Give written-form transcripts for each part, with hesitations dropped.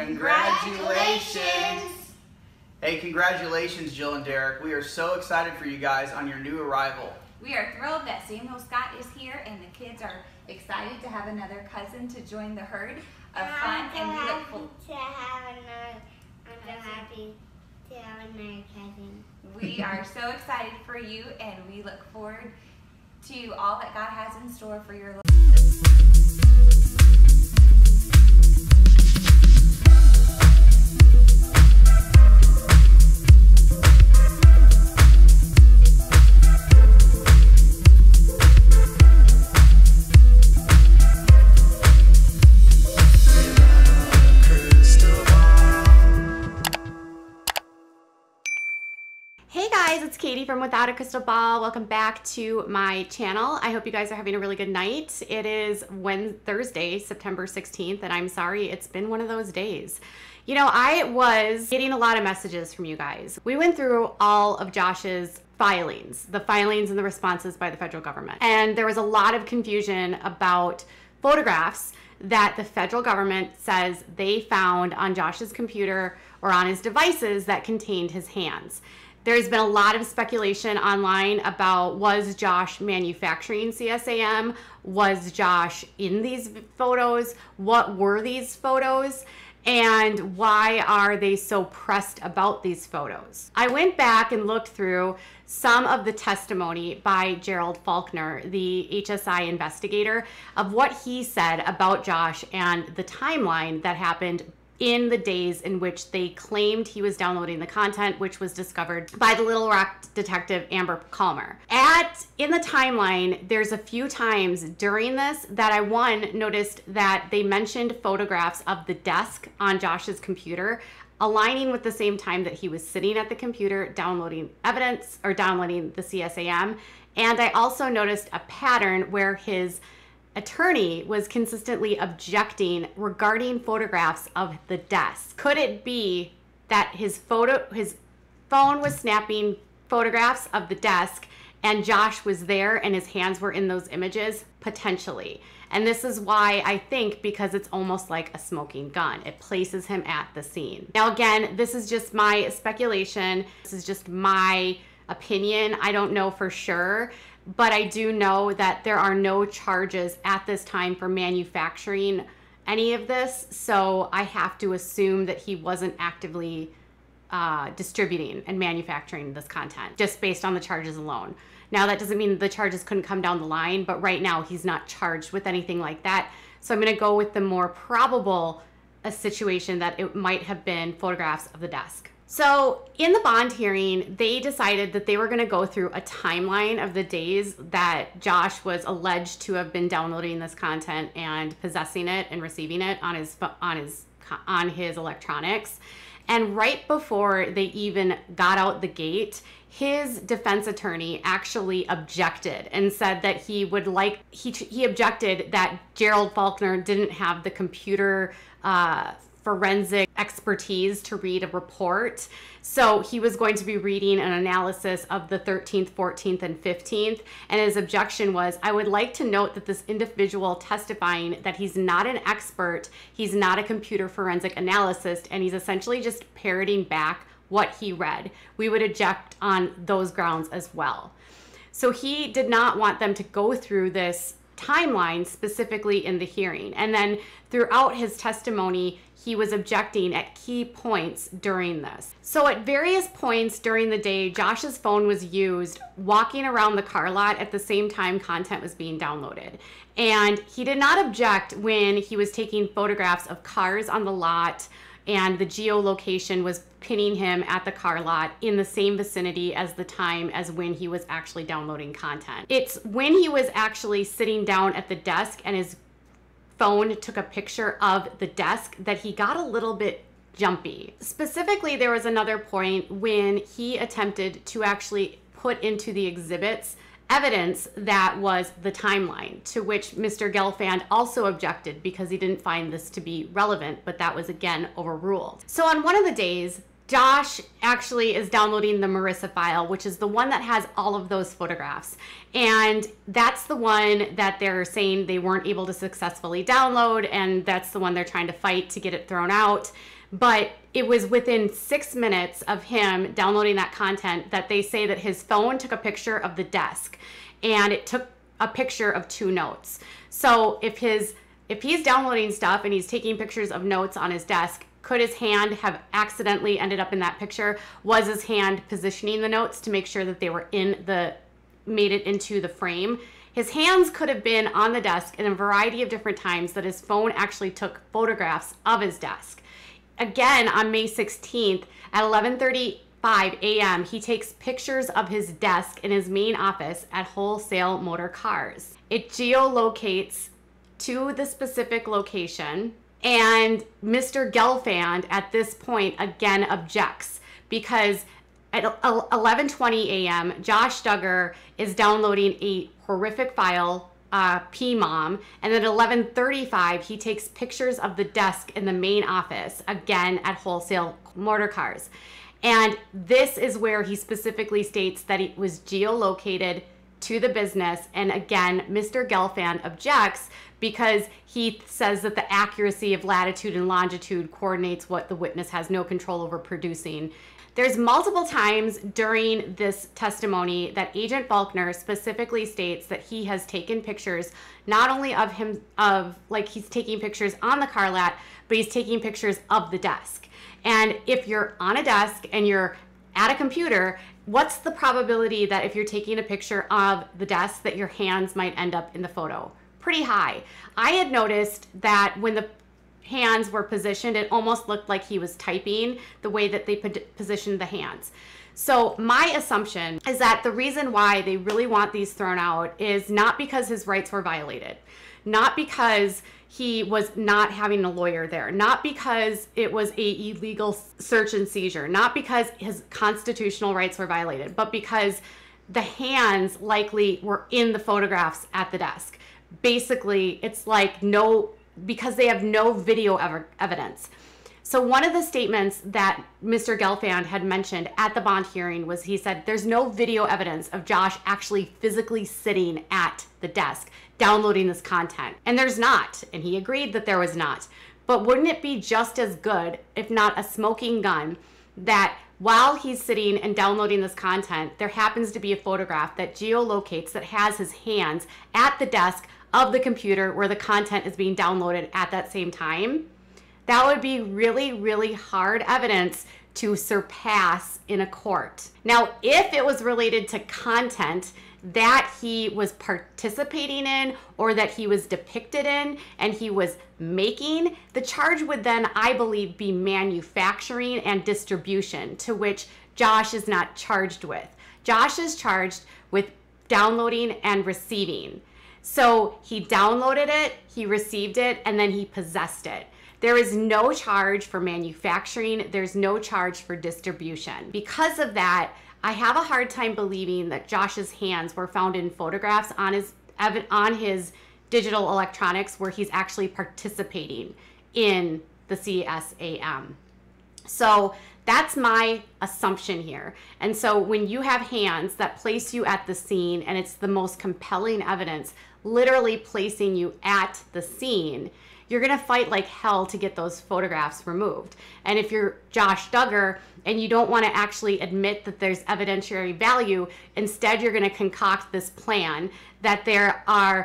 Congratulations! Hey, congratulations, Jill and Derek. We are so excited for you guys on your new arrival. We are thrilled that Samuel Scott is here, and the kids are excited to have another cousin to join the herd of fun. And we look forward to have another. I'm so happy to have another cousin. We are so excited for you, and we look forward to all that God has in store for your life. It's Katie from Without a Crystal Ball. Welcome back to my channel. I hope you guys are having a really good night. It is Thursday, September 16th, and I'm sorry it's been one of those days. You know, I was getting a lot of messages from you guys. We went through all of Josh's filings, the filings and the responses by the federal government. And there was a lot of confusion about photographs that the federal government says they found on Josh's computer or on his devices that contained his hands. There's been a lot of speculation online about, was Josh manufacturing CSAM? Was Josh in these photos? What were these photos? And why are they so pressed about these photos? I went back and looked through some of the testimony by Gerald Faulkner, the HSI investigator, of what he said about Josh and the timeline that happened in the days in which they claimed he was downloading the content, which was discovered by the Little Rock detective Amber Calmer. In the timeline, there's a few times during this that I noticed that they mentioned photographs of the desk on Josh's computer aligning with the same time that he was sitting at the computer downloading evidence or downloading the CSAM. And I also noticed a pattern where his attorney was consistently objecting regarding photographs of the desk. Could it be that his phone was snapping photographs of the desk and Josh was there and his hands were in those images? Potentially. And this is why I think, because it's almost like a smoking gun. It places him at the scene. Now again, this is just my speculation. This is just my opinion. I don't know for sure. But I do know that there are no charges at this time for manufacturing any of this. So I have to assume that he wasn't actively distributing and manufacturing this content just based on the charges alone. Now, that doesn't mean the charges couldn't come down the line, but right now he's not charged with anything like that. So I'm going to go with the more probable situation that it might have been photographs of the desk. So in the bond hearing, they decided that they were going to go through a timeline of the days that Josh was alleged to have been downloading this content and possessing it and receiving it on his electronics. And right before they even got out the gate, his defense attorney actually objected and said that he objected that Gerald Faulkner didn't have the computer forensic expertise to read a report. So he was going to be reading an analysis of the 13th, 14th, and 15th. And his objection was, I would like to note that this individual testifying that he's not an expert, he's not a computer forensic analyst, and he's essentially just parroting back what he read. We would object on those grounds as well. So he did not want them to go through this timeline specifically in the hearing. And then throughout his testimony, he was objecting at key points during this. So at various points during the day, Josh's phone was used walking around the car lot at the same time content was being downloaded. And he did not object when he was taking photographs of cars on the lot and the geolocation was pinning him at the car lot in the same vicinity as the time as when he was actually downloading content. It's when he was actually sitting down at the desk and his phone took a picture of the desk that he got a little bit jumpy. Specifically, there was another point when he attempted to actually put into the exhibits evidence that was the timeline, to which Mr. Gelfand also objected because he didn't find this to be relevant, but that was again overruled. So on one of the days, Josh actually is downloading the Marissa file, which is the one that has all of those photographs. And that's the one that they're saying they weren't able to successfully download, and that's the one they're trying to fight to get it thrown out. But it was within 6 minutes of him downloading that content that they say that his phone took a picture of the desk, and it took a picture of 2 notes. So if he's downloading stuff and he's taking pictures of notes on his desk, could his hand have accidentally ended up in that picture? Was his hand positioning the notes to make sure that they were made it into the frame? His hands could have been on the desk in a variety of different times that his phone actually took photographs of his desk. Again, on May 16th at 11:35 a.m., he takes pictures of his desk in his main office at Wholesale Motor Cars. It geolocates to the specific location, and Mr. Gelfand at this point again objects, because at 11:20 a.m., Josh Duggar is downloading a horrific file, PMOM, and then at 11:35 he takes pictures of the desk in the main office, again at Wholesale Motor Cars. And this is where he specifically states that it was geolocated to the business. And again, Mr. Gelfand objects because he says that the accuracy of latitude and longitude coordinates what the witness has no control over producing. There's multiple times during this testimony that Agent Faulkner specifically states that he has taken pictures, not only of him, he's taking pictures on the car lot, but he's taking pictures of the desk. And if you're on a desk and you're at a computer, what's the probability that if you're taking a picture of the desk that your hands might end up in the photo? Pretty high. I had noticed that when the hands were positioned, it almost looked like he was typing the way that they positioned the hands. So my assumption is that the reason why they really want these thrown out is not because his rights were violated, not because he was not having a lawyer there, not because it was a illegal search and seizure, not because his constitutional rights were violated, but because the hands likely were in the photographs at the desk. Basically, it's like because they have no video evidence. So one of the statements that Mr. Gelfand had mentioned at the bond hearing was, he said, there's no video evidence of Josh actually physically sitting at the desk downloading this content. And there's not, and he agreed that there was not. But wouldn't it be just as good, if not a smoking gun, that while he's sitting and downloading this content, there happens to be a photograph that geolocates that has his hands at the desk of the computer where the content is being downloaded at that same time? That would be really, really hard evidence to surpass in a court. Now, if it was related to content that he was participating in or that he was depicted in and he was making, the charge would then, I believe, be manufacturing and distribution, to which Josh is not charged with. Josh is charged with downloading and receiving. So he downloaded it, he received it, and then he possessed it. There is no charge for manufacturing. There's no charge for distribution. Because of that, I have a hard time believing that Josh's hands were found in photographs on his digital electronics where he's actually participating in the CSAM. So that's my assumption here. And so when you have hands that place you at the scene, and it's the most compelling evidence, literally placing you at the scene, you're gonna fight like hell to get those photographs removed. And if you're Josh Duggar and you don't wanna actually admit that there's evidentiary value, instead you're gonna concoct this plan that there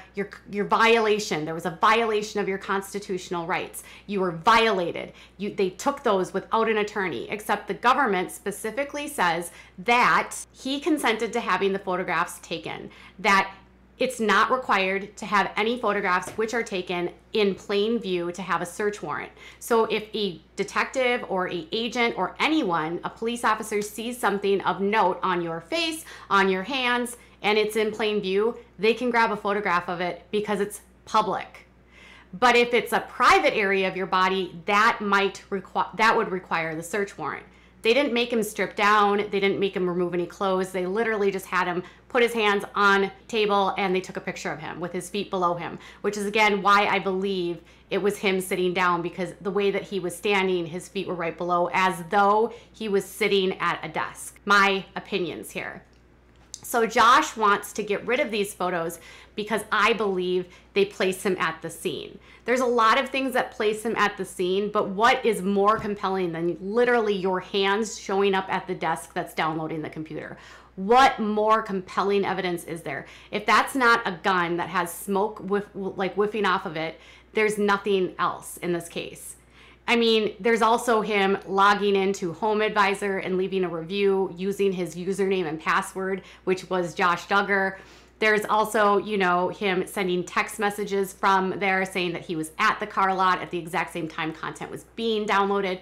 was a violation of your constitutional rights. You were violated. They took those without an attorney, except the government specifically says that he consented to having the photographs taken, that it's not required to have any photographs which are taken in plain view to have a search warrant. So if a detective or an agent or anyone, a police officer, sees something of note on your face, on your hands, and it's in plain view, they can grab a photograph of it because it's public. But if it's a private area of your body, that would require the search warrant. They didn't make him strip down. They didn't make him remove any clothes. They literally just had him put his hands on table and they took a picture of him with his feet below him, which is again why I believe it was him sitting down, because the way that he was standing, his feet were right below as though he was sitting at a desk. My opinions here. So Josh wants to get rid of these photos because I believe they place him at the scene. There's a lot of things that place him at the scene, but what is more compelling than literally your hands showing up at the desk that's downloading the computer? What more compelling evidence is there? If that's not a gun that has smoke whiffing off of it, there's nothing else in this case. I mean, there's also him logging into Home Advisor and leaving a review using his username and password, which was Josh Duggar. There's also, you know, him sending text messages from there saying that he was at the car lot at the exact same time content was being downloaded.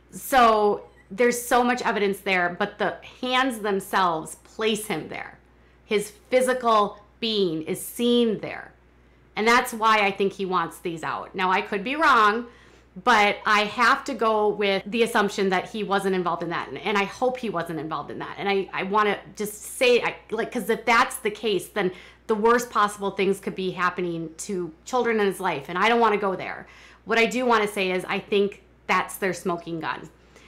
So there's so much evidence there, but the hands themselves place him there. His physical being is seen there. And that's why I think he wants these out. Now, I could be wrong, but I have to go with the assumption that he wasn't involved in that. And I hope he wasn't involved in that. And I want to just say, because if that's the case, then the worst possible things could be happening to children in his life. And I don't want to go there. What I do want to say is I think that's their smoking gun.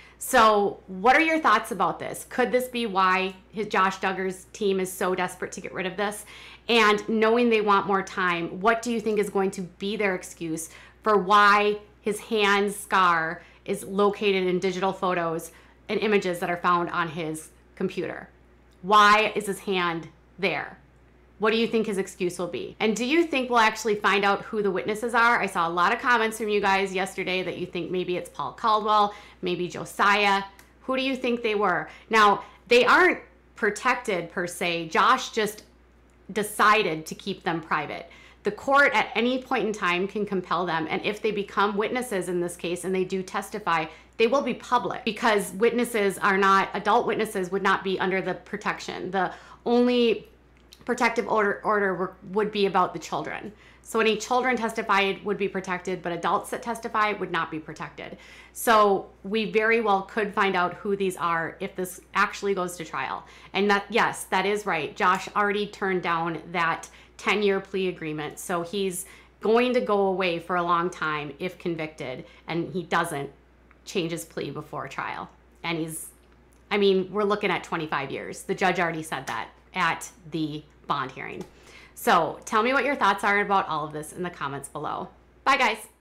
So what are your thoughts about this? Could this be why Josh Duggar's team is so desperate to get rid of this? And knowing they want more time, what do you think is going to be their excuse for why his hand scar is located in digital photos and images that are found on his computer? Why is his hand there? What do you think his excuse will be? And do you think we'll actually find out who the witnesses are? I saw a lot of comments from you guys yesterday that you think maybe it's Paul Caldwell, maybe Josiah. Who do you think they were? Now, they aren't protected per se. Josh just decided to keep them private. The court at any point in time can compel them, and if they become witnesses in this case and they do testify, they will be public because witnesses are not, adult witnesses would not be under the protection. The only protective order would be about the children. So any children testified would be protected, but adults that testify would not be protected. So we very well could find out who these are if this actually goes to trial. And that, yes, that is right. Josh already turned down that 10-year plea agreement. So he's going to go away for a long time if convicted, and he doesn't change his plea before trial. And he's, I mean, we're looking at 25 years. The judge already said that at the bond hearing. So tell me what your thoughts are about all of this in the comments below. Bye, guys.